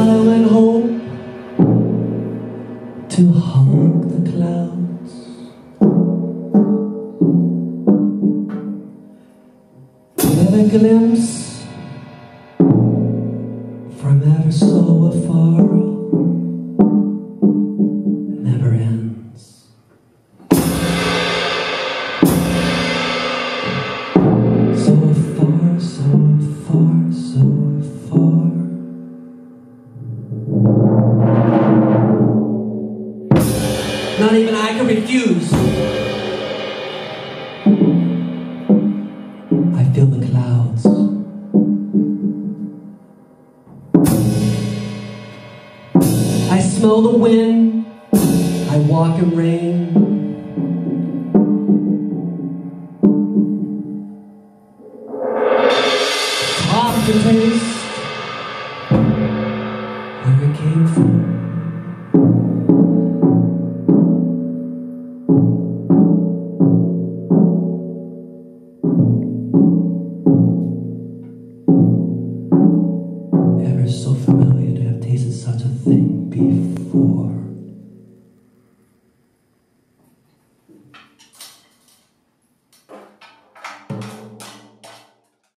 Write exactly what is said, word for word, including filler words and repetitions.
I went home to hug the clouds. Get a glimpse from ever so afar. Never ends. So far, so far, so far. Not even I can refuse. I feel the clouds. I smell the wind. I walk in rain. It's hard to taste.